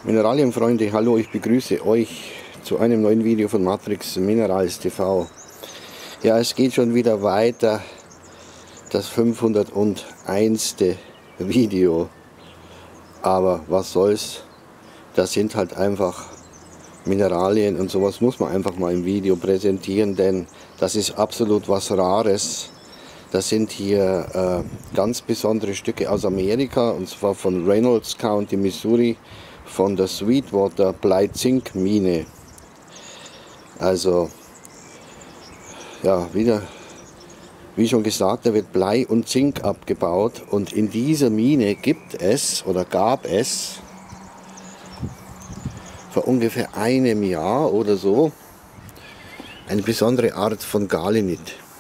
Mineralienfreunde, hallo, ich begrüße euch zu einem neuen Video von Matrix Minerals TV. Ja, es geht schon wieder weiter, das 501. Video. Aber was soll's, das sind halt einfach Mineralien und sowas muss man einfach mal im Video präsentieren, denn das ist absolut was Rares. Das sind hier ganz besondere Stücke aus Amerika, und zwar von Reynolds County, Missouri, von der Sweetwater Blei-Zink-Mine. Also, ja, wieder, wie schon gesagt, da wird Blei und Zink abgebaut, und in dieser Mine gibt es oder gab es vor ungefähr einem Jahr oder so eine besondere Art von Galenit.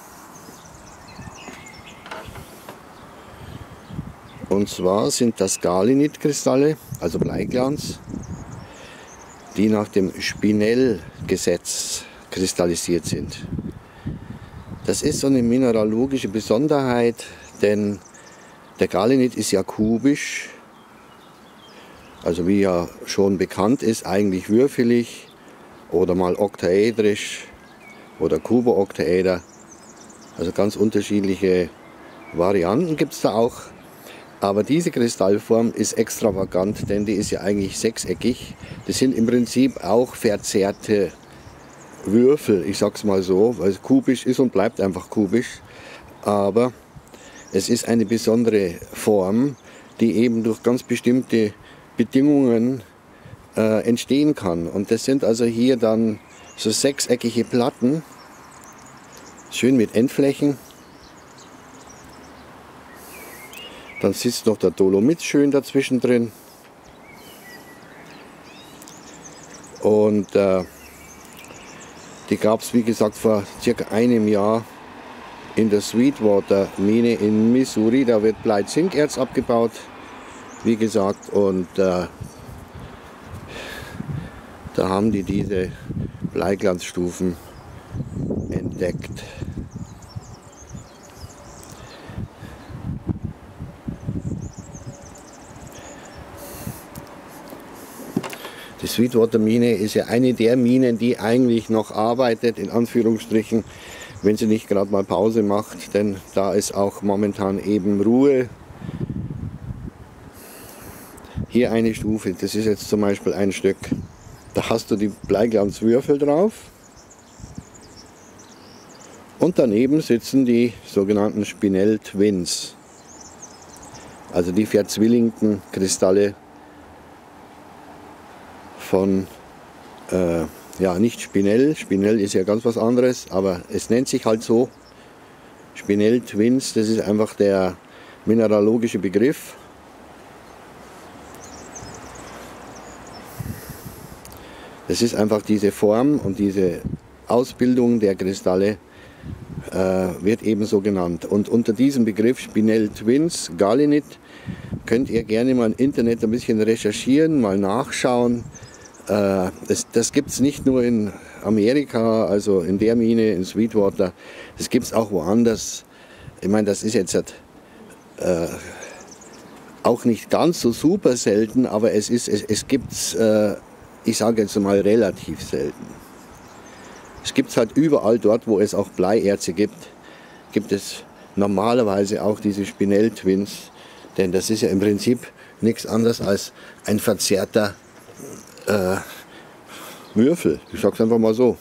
Und zwar sind das Galenit-Kristalle, also Bleiglanz, die nach dem Spinell-Gesetz kristallisiert sind. Das ist so eine mineralogische Besonderheit, denn der Galenit ist ja kubisch, also wie ja schon bekannt ist, eigentlich würfelig oder mal oktaedrisch oder kubooktaeder. Also ganz unterschiedliche Varianten gibt es da auch. Aber diese Kristallform ist extravagant, denn die ist ja eigentlich sechseckig. Das sind im Prinzip auch verzerrte Würfel, ich sag's mal so, weil es kubisch ist und bleibt einfach kubisch. Aber es ist eine besondere Form, die eben durch ganz bestimmte Bedingungen entstehen kann. Und das sind also hier dann so sechseckige Platten, schön mit Endflächen. Dann sitzt noch der Dolomit schön dazwischen drin. Und die gab es, wie gesagt, vor circa einem Jahr in der Sweetwater Mine in Missouri. Da wird Blei-Zinkerz abgebaut, wie gesagt. Und da haben die diese Bleiglanzstufen entdeckt. Die Sweetwater Mine ist ja eine der Minen, die eigentlich noch arbeitet, in Anführungsstrichen, wenn sie nicht gerade mal Pause macht, denn da ist auch momentan eben Ruhe. Hier eine Stufe, das ist jetzt zum Beispiel ein Stück, da hast du die Bleiglanzwürfel drauf und daneben sitzen die sogenannten Spinell Twins, also die verzwillingten Kristalle von, ja, nicht Spinell, Spinell ist ja ganz was anderes, aber es nennt sich halt so, Spinell Twins, das ist einfach der mineralogische Begriff. Das ist einfach diese Form und diese Ausbildung der Kristalle wird eben so genannt. Und unter diesem Begriff Spinell Twins, Galenit, könnt ihr gerne mal im Internet ein bisschen recherchieren, mal nachschauen. Das gibt es nicht nur in Amerika, also in der Mine, in Sweetwater, das gibt es auch woanders. Ich meine, das ist jetzt auch nicht ganz so super selten, aber es gibt es, ich sage jetzt mal, relativ selten. Es gibt es halt überall dort, wo es auch Bleierze gibt, gibt es normalerweise auch diese Spinell Twins, denn das ist ja im Prinzip nichts anderes als ein verzerrter Würfel, ich sag's einfach mal so.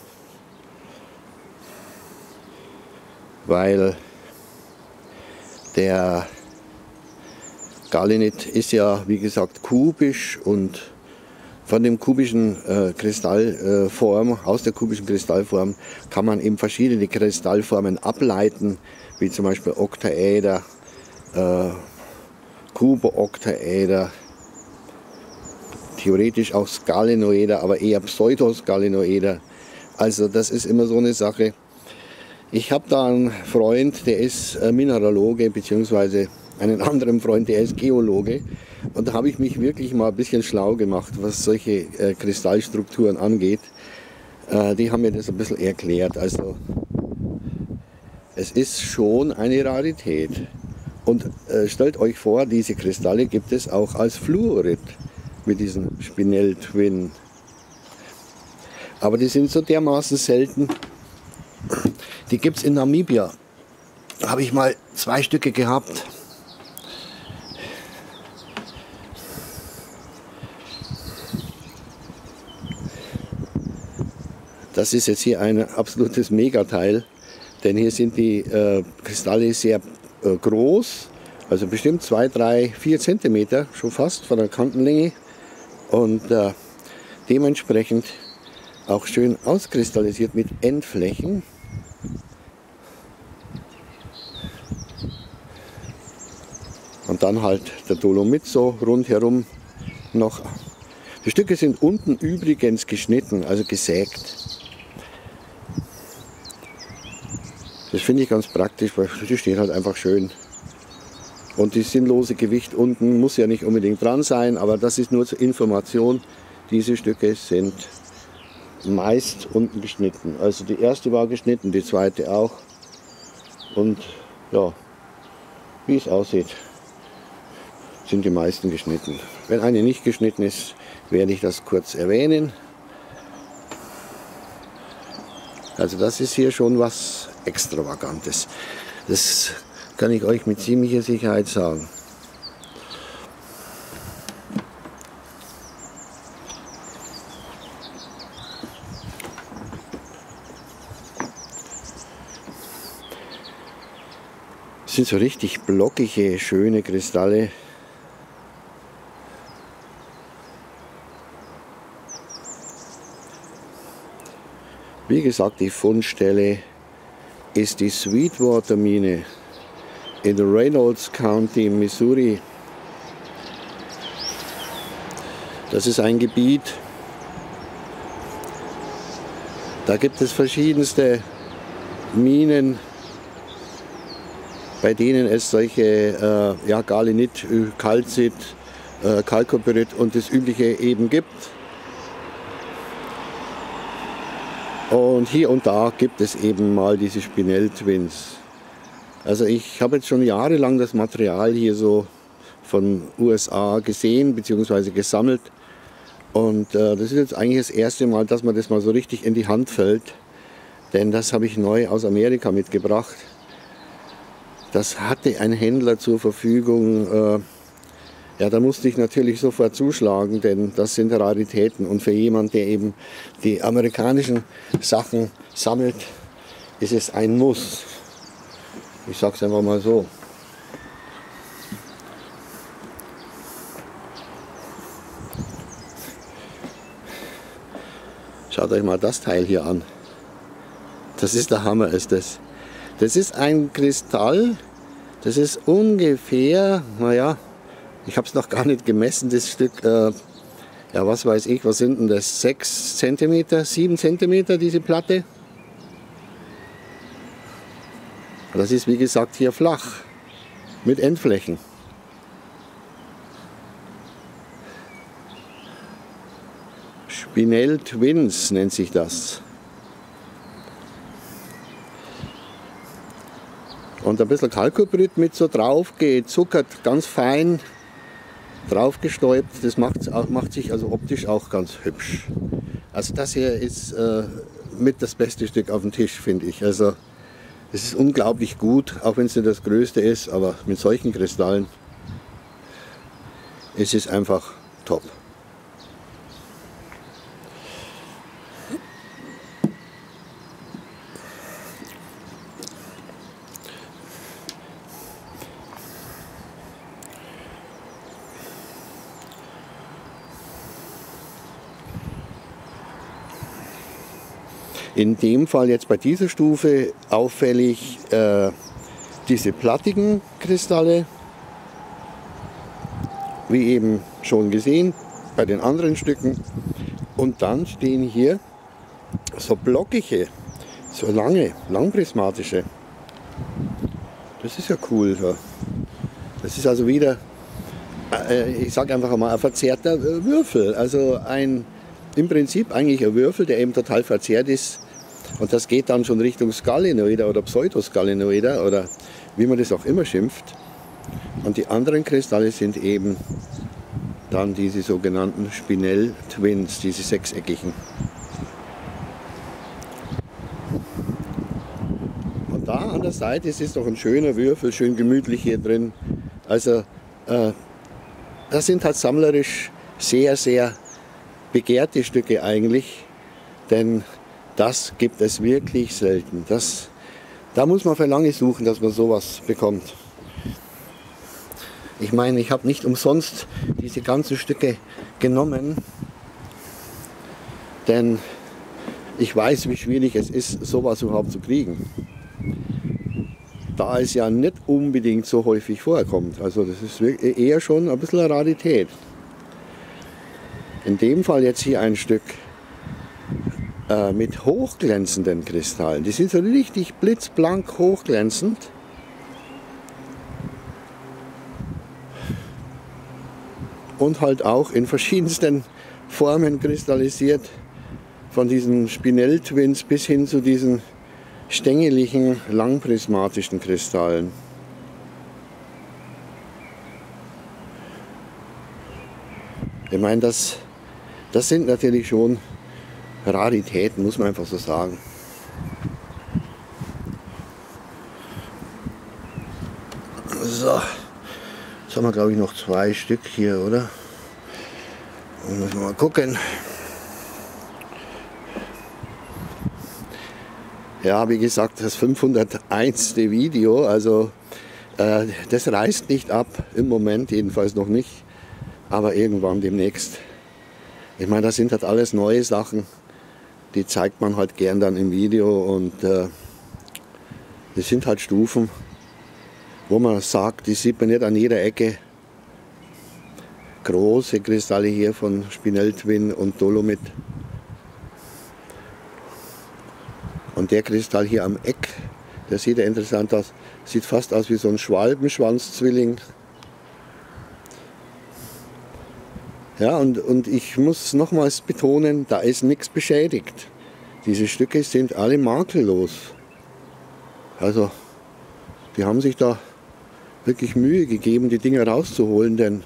Weil der Galenit ist ja, wie gesagt, kubisch, und von dem kubischen Kristallform, aus der kubischen Kristallform kann man eben verschiedene Kristallformen ableiten, wie zum Beispiel Oktaeder, Kubooktaeder, theoretisch auch Skalenoeder, aber eher Pseudoskalenoeder. Also das ist immer so eine Sache. Ich habe da einen Freund, der ist Mineraloge, beziehungsweise einen anderen Freund, der ist Geologe. Und da habe ich mich wirklich mal ein bisschen schlau gemacht, was solche Kristallstrukturen angeht. Die haben mir das ein bisschen erklärt. Also es ist schon eine Rarität. Und stellt euch vor, diese Kristalle gibt es auch als Fluorit. mit diesen Spinell Twin. Aber die sind so dermaßen selten. Die gibt es in Namibia. Da habe ich mal 2 Stücke gehabt. Das ist jetzt hier ein absolutes Megateil, denn hier sind die Kristalle sehr groß, also bestimmt 2, 3, 4 Zentimeter, schon fast von der Kantenlänge und dementsprechend auch schön auskristallisiert mit Endflächen. Und dann halt der Dolomit so rundherum noch. Die Stücke sind unten übrigens geschnitten, also gesägt. Das finde ich ganz praktisch, weil die stehen halt einfach schön. Und das sinnlose Gewicht unten muss ja nicht unbedingt dran sein, aber das ist nur zur Information. Diese Stücke sind meist unten geschnitten. Also die erste war geschnitten, die zweite auch. Und ja, wie es aussieht, sind die meisten geschnitten. Wenn eine nicht geschnitten ist, werde ich das kurz erwähnen. Also das ist hier schon was Extravagantes. Das kann ich euch mit ziemlicher Sicherheit sagen. Das sind so richtig blockige, schöne Kristalle. Wie gesagt, die Fundstelle ist die Sweetwater Mine in Reynolds County, Missouri. Das ist ein Gebiet, da gibt es verschiedenste Minen, bei denen es solche Galenit, Calcit, Chalcopyrit und das Übliche eben gibt. Und hier und da gibt es eben mal diese Spinell Twins. Also ich habe jetzt schon jahrelang das Material hier so von USA gesehen bzw. gesammelt. Und das ist jetzt eigentlich das erste Mal, dass mir das mal so richtig in die Hand fällt. Denn das habe ich neu aus Amerika mitgebracht. Das hatte ein Händler zur Verfügung. Ja, da musste ich natürlich sofort zuschlagen, denn das sind Raritäten. Und für jemanden, der eben die amerikanischen Sachen sammelt, ist es ein Muss. Ich sage es einfach mal so. Schaut euch mal das Teil hier an. Das ist der Hammer, ist das. Das ist ein Kristall, das ist ungefähr, naja, ich habe es noch gar nicht gemessen, das Stück, ja was weiß ich, was sind denn das, 6 cm, 7 cm diese Platte? Das ist wie gesagt hier flach, mit Endflächen. Spinell Twins nennt sich das. Und ein bisschen Chalcopyrit mit so drauf gezuckert, ganz fein drauf gestäubt. Das macht sich also optisch auch ganz hübsch. Also das hier ist mit das beste Stück auf dem Tisch, finde ich. Also es ist unglaublich gut, auch wenn es nicht das größte ist, aber mit solchen Kristallen ist es einfach top. In dem Fall jetzt bei dieser Stufe auffällig diese plattigen Kristalle, wie eben schon gesehen bei den anderen Stücken. Und dann stehen hier so blockige, so langprismatische. Das ist ja cool. Das ist also wieder, ich sage einfach mal, ein verzerrter Würfel. Also im Prinzip eigentlich ein Würfel, der eben total verzerrt ist. Und das geht dann schon Richtung Skalenoider oder Pseudoskalenoider oder wie man das auch immer schimpft. Und die anderen Kristalle sind eben dann diese sogenannten Spinell Twins, diese sechseckigen. Und da an der Seite ist doch ein schöner Würfel, schön gemütlich hier drin. Also das sind halt sammlerisch sehr, sehr begehrte Stücke eigentlich, denn das gibt es wirklich selten. Da muss man für lange suchen, dass man sowas bekommt. Ich meine, ich habe nicht umsonst diese ganzen Stücke genommen, denn ich weiß, wie schwierig es ist, sowas überhaupt zu kriegen. Da es ja nicht unbedingt so häufig vorkommt. Also das ist eher schon ein bisschen eine Rarität. In dem Fall jetzt hier ein Stück mit hochglänzenden Kristallen. Die sind so richtig blitzblank hochglänzend. Und halt auch in verschiedensten Formen kristallisiert. Von diesen Spinell Twins bis hin zu diesen stängeligen, langprismatischen Kristallen. Ich meine, das sind natürlich schon Raritäten, muss man einfach so sagen. So, jetzt haben wir glaube ich noch 2 Stück hier, oder? Und müssen wir mal gucken. Ja, wie gesagt, das 501. Video, also das reißt nicht ab, im Moment jedenfalls noch nicht, aber irgendwann demnächst. Ich meine, das sind halt alles neue Sachen, die zeigt man halt gern dann im Video und das sind halt Stufen, wo man sagt, die sieht man nicht an jeder Ecke. Große Kristalle hier von Spinell Twin und Dolomit. Und der Kristall hier am Eck, der sieht ja interessant aus, sieht fast aus wie so ein Schwalbenschwanzzwilling. Ja, und ich muss nochmals betonen, da ist nichts beschädigt. Diese Stücke sind alle makellos. Also, die haben sich da wirklich Mühe gegeben, die Dinger rauszuholen, denn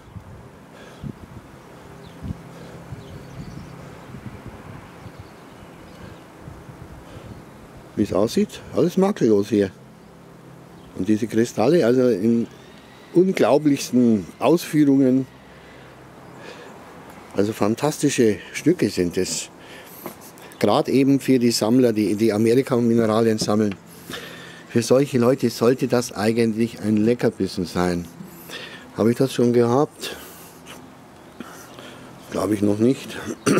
wie es aussieht, alles makellos hier. Und diese Kristalle, also in unglaublichsten Ausführungen, also fantastische Stücke sind es. Gerade eben für die Sammler, die Amerika-Mineralien sammeln. Für solche Leute sollte das eigentlich ein Leckerbissen sein. Habe ich das schon gehabt? Glaube ich noch nicht.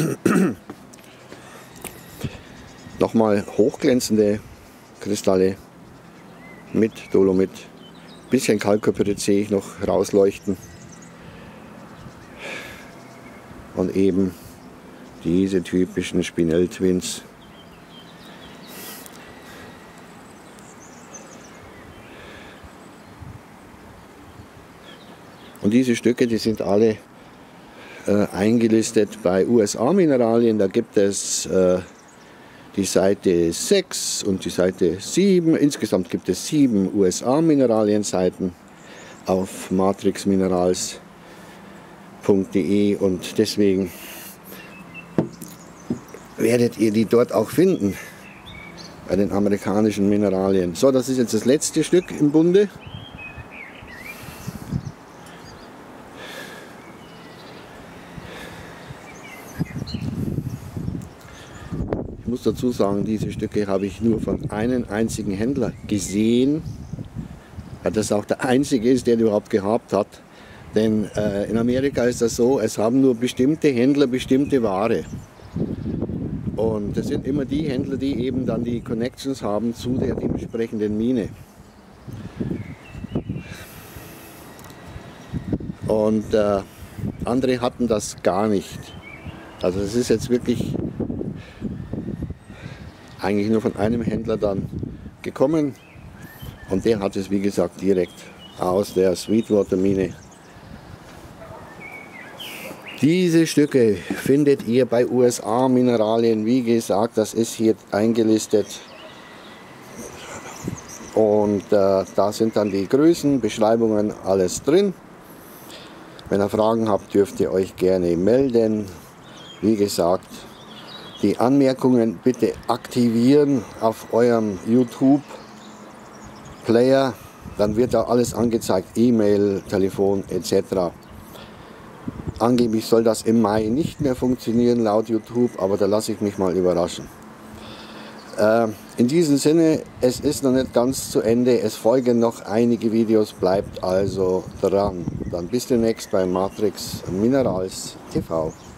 Nochmal hochglänzende Kristalle mit Dolomit. Bisschen Kalkopyrit sehe ich noch rausleuchten. Und eben diese typischen Spinell Twins. Und diese Stücke, die sind alle eingelistet bei USA-Mineralien. Da gibt es die Seite 6 und die Seite 7. Insgesamt gibt es 7 USA-Mineralien-Seiten auf matrixminerals.de und deswegen werdet ihr die dort auch finden, bei den amerikanischen Mineralien. So, das ist jetzt das letzte Stück im Bunde. Ich muss dazu sagen, diese Stücke habe ich nur von einem einzigen Händler gesehen. Ja, das auch der einzige ist, der die überhaupt gehabt hat. Denn in Amerika ist das so, es haben nur bestimmte Händler bestimmte Ware. Und das sind immer die Händler, die eben dann die Connections haben zu der dementsprechenden Mine. Und andere hatten das gar nicht. Also es ist jetzt wirklich eigentlich nur von einem Händler dann gekommen. Und der hat es, wie gesagt, direkt aus der Sweetwater Mine. Diese Stücke findet ihr bei USA Mineralien. Wie gesagt, das ist hier eingelistet. Und da sind dann die Größen, Beschreibungen, alles drin. Wenn ihr Fragen habt, dürft ihr euch gerne melden. Wie gesagt, die Anmerkungen bitte aktivieren auf eurem YouTube-Player. Dann wird da alles angezeigt, E-Mail, Telefon etc. Angeblich soll das im Mai nicht mehr funktionieren laut YouTube, aber da lasse ich mich mal überraschen. In diesem Sinne, es ist noch nicht ganz zu Ende, es folgen noch einige Videos, bleibt also dran. Dann bis demnächst bei Matrix Minerals TV.